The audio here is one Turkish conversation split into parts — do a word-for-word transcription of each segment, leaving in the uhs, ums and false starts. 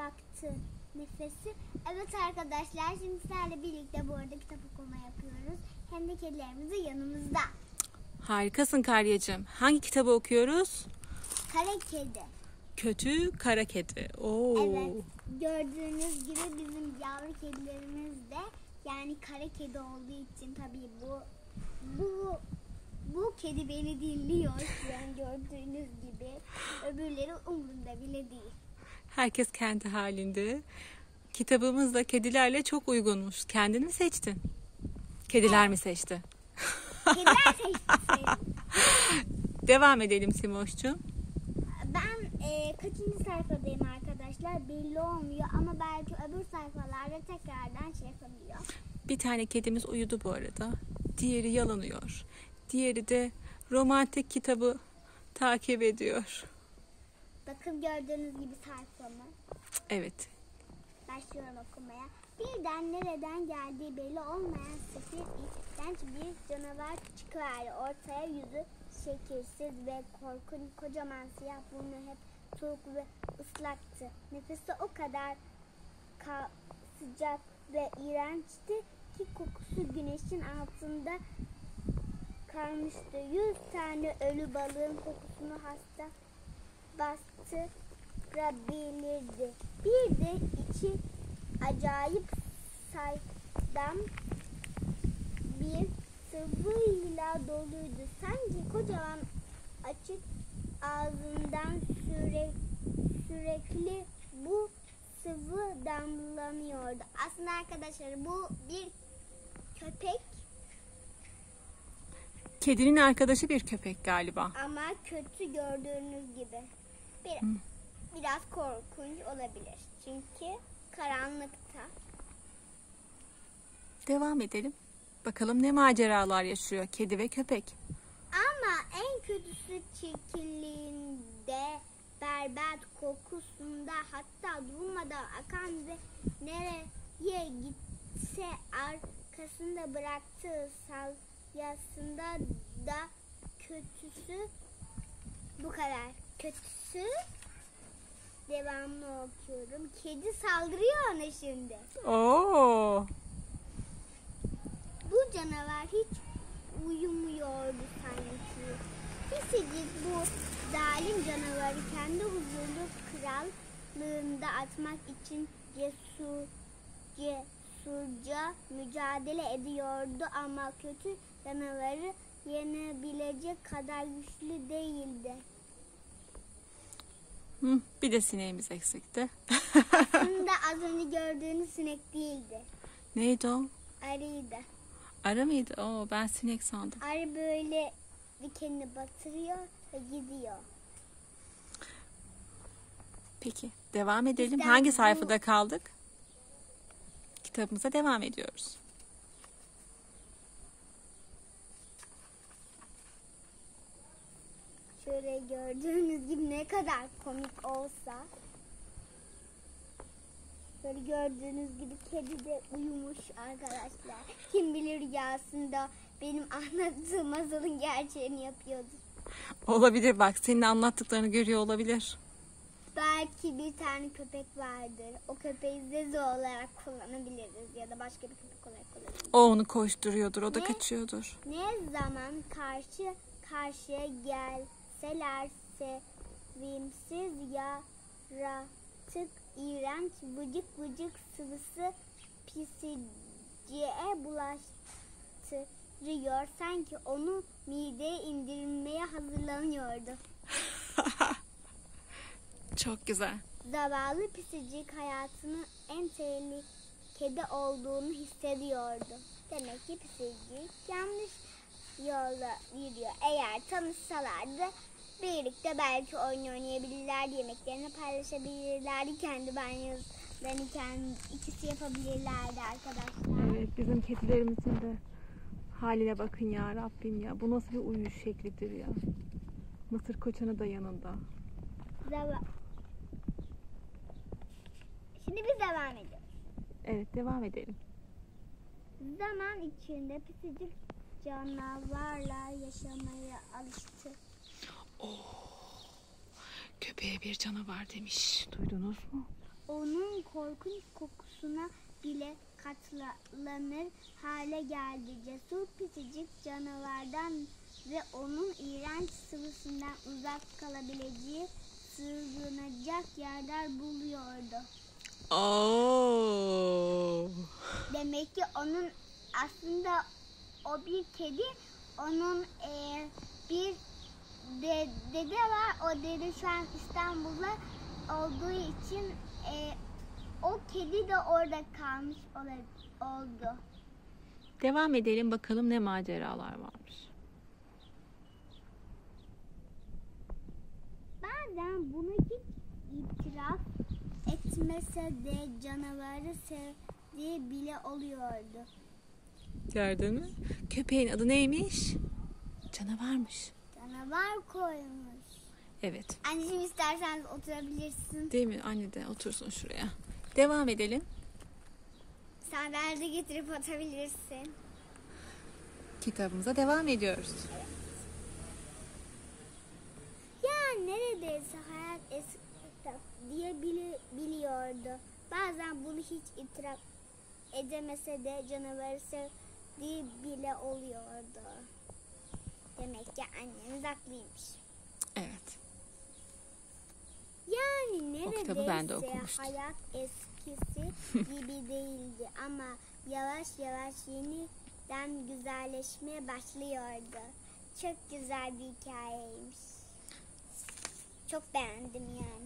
ıslaktı nefesi. Evet arkadaşlar, şimdi sizlerle birlikte bu arada kitap okuma yapıyoruz. Hem de kedilerimiz de yanımızda. Harikasın Karyacığım. Hangi kitabı okuyoruz? Kara Kedi. Kötü Kara Kedi. Oo. Evet, gördüğünüz gibi bizim yavru kedilerimiz de, yani kara kedi olduğu için tabii bu bu bu kedi beni dinliyor şu an gördüğünüz gibi. Öbürleri umurunda bile değil. Herkes kendi halinde. Kitabımız da kedilerle çok uygunmuş. Kendin mi seçtin? Kediler mi seçti? Kediler seçti. Devam edelim Simoş'cum. Ben e, kaçıncı sayfadayım arkadaşlar belli olmuyor ama belki öbür sayfalarda tekrardan şey yapabiliyor. Bir tane kedimiz uyudu bu arada. Diğeri yalanıyor. Diğeri de romantik kitabı takip ediyor. Bakın gördüğünüz gibi sayfamı. Evet. Başlıyorum okumaya. Birden nereden geldiği belli olmayan sefil, iğrenç bir canavar çıkıverdi. Ortaya yüzü şekilsiz ve korkunç, kocaman siyah burnu hep soğuk ve ıslaktı. Nefesi o kadar ka- sıcak ve iğrençti ki kokusu güneşin altında kalmıştı. Yüz tane ölü balığın kokusunu hasta bastırabilirdi. Bir de içi acayip saydam bir sıvıyla doluydu. Sanki kocaman açık ağzından süre, sürekli bu sıvı damlanıyordu. Aslında arkadaşlar bu bir köpek. Kedinin arkadaşı bir köpek galiba. Ama kötü gördüğünüz gibi. Bir, Hı. biraz korkunç olabilir. Çünkü karanlıkta. Devam edelim. Bakalım ne maceralar yaşıyor kedi ve köpek. Ama en kötüsü çirkinliğinde, berbat kokusunda, hatta durmadan akan ve nereye gitse arkasında bıraktığı salyasında da kötüsü bu kadar. Kötüsü, devamlı okuyorum. Kedi saldırıyor ona şimdi. Oo. Bu canavar hiç uyumuyordu sanki. Pisicik bu zalim canavarı kendi huzurlu krallığında atmak için cesur, cesurca mücadele ediyordu ama kötü canavarı yenebilecek kadar güçlü değildi. Hı, bir de sineğimiz eksikti. Aslında az önce gördüğünüz sinek değildi. Neydi o? Arıydı. Arı mıydı? Oo, ben sinek sandım. Arı böyle dikenini batırıyor ve gidiyor. Peki devam edelim. İşte Hangi bu- sayfada kaldık? Kitabımıza devam ediyoruz. Şöyle gördüğünüz gibi ne kadar komik olsa. Böyle gördüğünüz gibi kedi de uyumuş arkadaşlar. Kim bilir rüyasında benim anlattığım masalın gerçeğini yapıyordur. Olabilir, bak senin anlattıklarını görüyor olabilir. Belki bir tane köpek vardır. O köpeği Zeze olarak kullanabiliriz ya da başka bir köpek olarak kullanabiliriz. O onu koşturuyor,dur o da Ne? kaçıyordur. Ne zaman karşı karşıya gelseler sevimsiz yaratık, iğrenç bıcık bıcık sıvısı pisiciye bulaştırıyor. Sanki onu mideye indirmeye hazırlanıyordu. Çok güzel. Zavallı pisicik hayatının en tehlikede olduğunu hissediyordu. Demek ki pisicik yanlış yola yürüyor. Eğer tanışsalardı birlikte belki oyun oynayabilirlerdi, yemeklerini paylaşabilirlerdi, kendi banyolarını kendi ikisi yapabilirlerdi arkadaşlar. Evet, bizim kedilerimizin de haline bakın ya Rabbim ya. Bu nasıl bir uyuş şeklidir ya. Mısır koçanı da yanında. Zava- Şimdi biz devam ediyoruz. Evet, devam edelim. Zaman içinde pisicik canavarla yaşamaya alıştı. Oo, köpeğe bir canavar demiş. Duydunuz mu? onun korkunç kokusuna bile katlanır hale geldi. Cesur pisicik canavardan ve onun iğrenç sıvısından uzak kalabileceği, sığınacak yerler buluyordu. Oo. Demek ki onun aslında o bir kedi, onun e, bir de, dede var. O dede şu an İstanbul'da olduğu için e, o kedi de orada kalmış ola- oldu. Devam edelim bakalım ne maceralar varmış. Bazen bunu hiç itiraf etmese de canavarı sevdiği bile oluyordu. Gördün mü? Köpeğin adı neymiş? Canavarmış. Canavar koymuş. Evet. Anneciğim isterseniz oturabilirsin. Değil mi? Anne de otursun şuraya. Devam edelim. Sandalye de getirip atabilirsin. Kitabımıza devam ediyoruz. Ya neredeyse hayat eski kitap diye bili- biliyordu. Bazen bunu hiç itiraf edemese de canavarı sevdiği bile oluyordu. Demek ki annemiz haklıymış. Evet. Yani O kitabı ben de neredeyse okumuştum. hayat eskisi gibi değildi ama yavaş yavaş yeniden güzelleşmeye başlıyordu. Çok güzel bir hikayeymiş. Çok beğendim yani.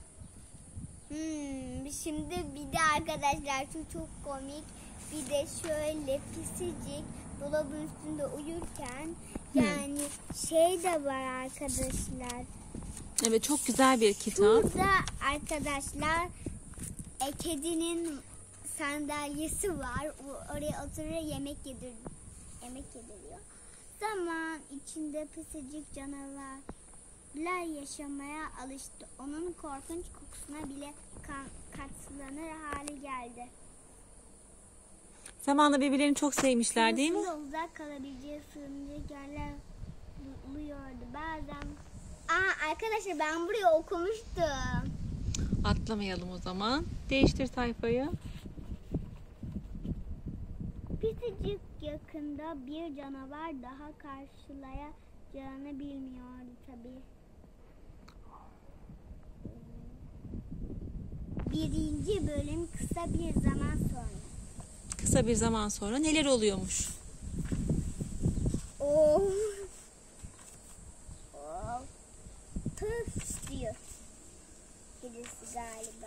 Hmm, şimdi bir de arkadaşlar şu çok komik. Bir de şöyle pisicik dolabın üstünde uyurken yani şey de var arkadaşlar. Evet, çok güzel bir kitap. Burada arkadaşlar e, kedinin sandalyesi var. O, oraya oturuyor yemek yedir yemek yediriyor. Zaman içinde pisicik canavarlar yaşamaya alıştı. Onun korkunç kokusuna bile kan, katlanır hale geldi. Zamanla birbirlerini çok sevmişler değil mi? Sınıfında uzak kalabileceği sığınacak yerler buluyordu. Bazen Aa arkadaşlar ben buraya okumuştum. Atlamayalım o zaman. Değiştir sayfayı. Pisicik yakında bir canavar daha karşılayacağını bilmiyordu tabii. Birinci bölüm kısa bir zaman sonra. Kısa bir zaman sonra neler oluyormuş? Oh. Oh. Püf diyor. Birisi galiba.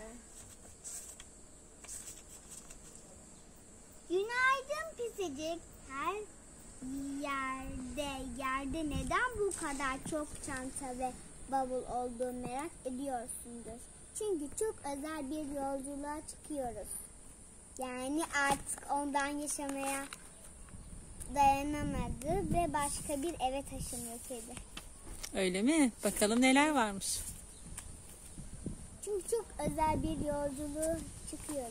Günaydın pisicik. Her yerde yerde neden bu kadar çok çanta ve bavul olduğunu merak ediyorsundur. Çünkü çok özel bir yolculuğa çıkıyoruz. Yani artık ondan yaşamaya dayanamadı ve başka bir eve taşınıyor kedi. Öyle mi? Bakalım neler varmış. Çünkü çok özel bir yolculuğa çıkıyoruz.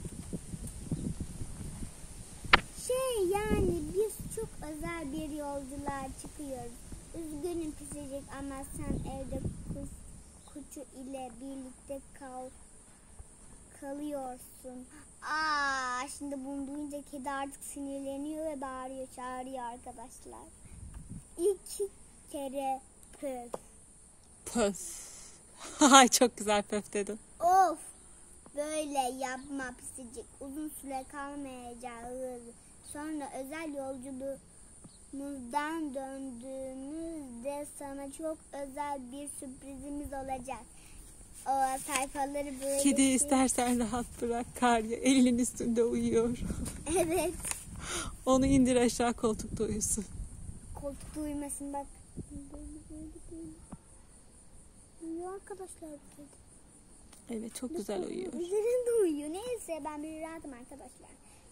Şey yani biz çok özel bir yolculuğa çıkıyoruz. Üzgünüm pisicik ama sen evde kuş, kuşu ile birlikte kal, kalıyorsun. Aa, şimdi bunu duyunca kedi artık sinirleniyor ve bağırıyor, çağırıyor arkadaşlar. İki kere pöf. Pöf. Ay çok güzel pöf dedin. Of! Böyle yapma pisicik. Uzun süre kalmayacağız. Sonra özel yolculuğumuzdan döndüğümüzde sana çok özel bir sürprizimiz olacak. O sayfaları böyle... Kedi şey- istersen rahat bırak. Karya elinin üstünde uyuyor. Evet. Onu indir aşağı, koltukta uyusun. Koltukta uyumasın bak. Böyle böyle böyle. Uyuyor arkadaşlar bu kedi. Evet, çok güzel uyuyor. Üzerinde uyuyor. Neyse ben bir rahatım arkadaşlar.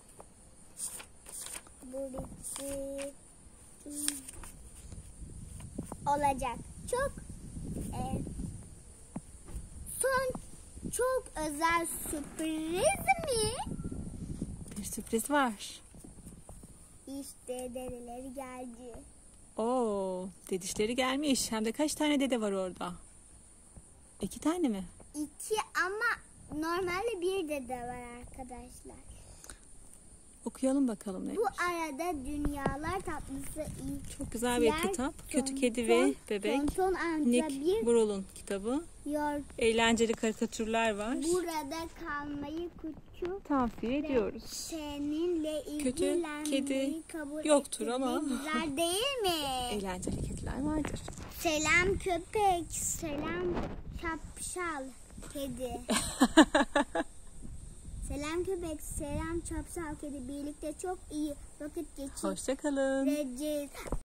Bu bitti. Olacak. Çok e, son çok özel sürpriz mi? Bir sürpriz var. İşte dedeleri geldi. Oo, dedişleri gelmiş. Hem de kaç tane dede var orada? İki tane mi? İki ama Normalde bir de de var arkadaşlar. Okuyalım bakalım ne. Bu arada Dünyalar Tatlısı ilk Çok güzel bir Diğer kitap. Kötü Tonton- Kedi ve Bebek. Tonton amca Nick bir Burrell'un kitabı. yor. Eğlenceli karikatürler var. Burada kalmayı küçük Tavsiye ediyoruz. seninle Kötü ilgilenmeyi kedi kabul yoktur ettim. ama. Ne güzel değil mi? Eğlenceli kediler vardır. Selam köpek, selam şapşal kedi. Selam köpek, selam şapşal kedi. Birlikte çok iyi vakit geçir. Hoşça kalın. Recep.